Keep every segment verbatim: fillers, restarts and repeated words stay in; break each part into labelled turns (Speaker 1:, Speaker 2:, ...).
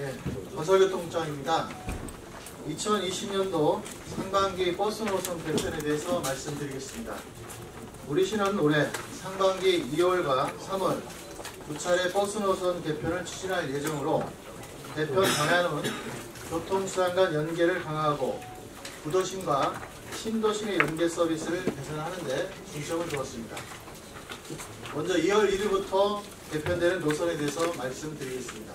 Speaker 1: 네, 건설교통부장입니다. 이천이십 년도 상반기 버스 노선 개편에 대해서 말씀드리겠습니다. 우리 시는 올해 상반기 이월과 삼월 두 차례 버스 노선 개편을 추진할 예정으로 개편 방향은 교통수단 간 연계를 강화하고 구도심과 신도심의 연계 서비스를 개선하는 데 중점을 두었습니다. 먼저 이월 일일부터 개편되는 노선에 대해서 말씀드리겠습니다.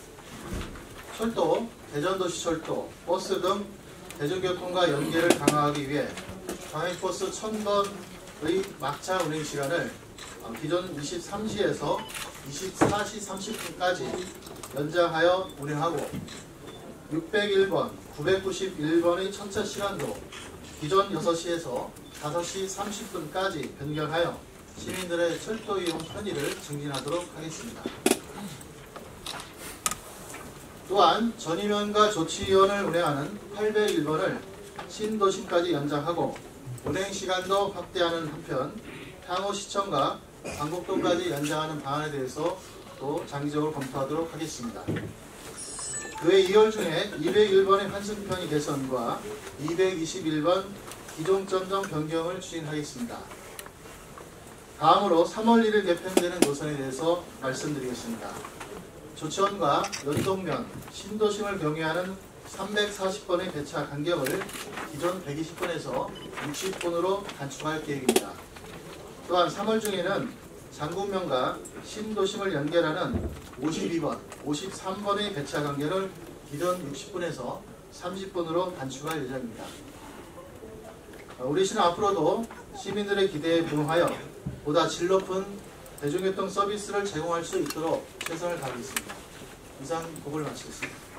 Speaker 1: 철도, 대전도시철도, 버스 등 대중교통과 연계를 강화하기 위해 광역버스 천 번의 막차 운행 시간을 기존 이십삼 시에서 이십사 시 삼십 분까지 연장하여 운행하고 육백일 번, 구백구십일 번의 첫차 시간도 기존 여섯 시에서 다섯 시 삼십 분까지 변경하여 시민들의 철도 이용 편의를 증진하도록 하겠습니다. 또한 전임원과 조치위원을 운행하는 팔백일 번을 신도심까지 연장하고 운행시간도 확대하는 한편 향후 시청과 광곡도까지 연장하는 방안에 대해서 또 장기적으로 검토하도록 하겠습니다. 그해 이월 중에 이백일 번의 환승편의 개선과 이백이십일 번 기종점정 변경을 추진하겠습니다. 다음으로 삼월 일일 개편되는 노선에 대해서 말씀드리겠습니다. 조치원과 연동면, 신도심을 경유하는 삼백사십 번의 배차 간격을 기존 백이십 번에서 육십 번으로 단축할 계획입니다. 또한 삼월 중에는 장군면과 신도심을 연결하는 오십이 번, 오십삼 번의 배차 간격을 기존 육십 번에서 삼십 번으로 단축할 예정입니다. 우리 시는 앞으로도 시민들의 기대에 부응하여 보다 질 높은 대중교통 서비스를 제공할 수 있도록 최선을 다하겠습니다. 이상 보고를 마치겠습니다.